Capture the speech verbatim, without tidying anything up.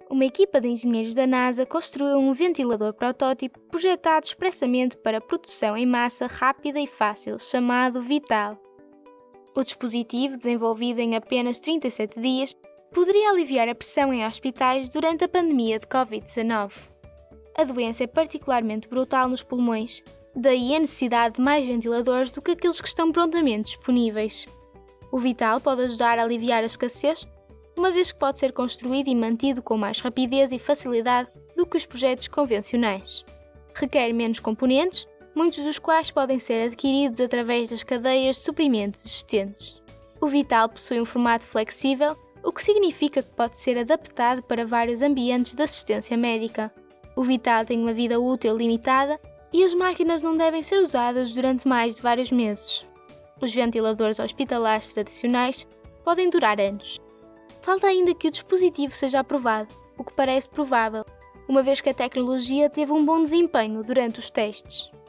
Uma equipa de engenheiros da NASA construiu um ventilador protótipo projetado expressamente para produção em massa rápida e fácil, chamado Vital. O dispositivo, desenvolvido em apenas trinta e sete dias, poderia aliviar a pressão em hospitais durante a pandemia de covid dezenove. A doença é particularmente brutal nos pulmões, daí a necessidade de mais ventiladores do que aqueles que estão prontamente disponíveis. O Vital pode ajudar a aliviar a escassez, uma vez que pode ser construído e mantido com mais rapidez e facilidade do que os projetos convencionais. Requer menos componentes, muitos dos quais podem ser adquiridos através das cadeias de suprimentos existentes. O Vital possui um formato flexível, o que significa que pode ser adaptado para vários ambientes de assistência médica. O Vital tem uma vida útil limitada e as máquinas não devem ser usadas durante mais de vários meses. Os ventiladores hospitalares tradicionais podem durar anos. Falta ainda que o dispositivo seja aprovado, o que parece provável, uma vez que a tecnologia teve um bom desempenho durante os testes.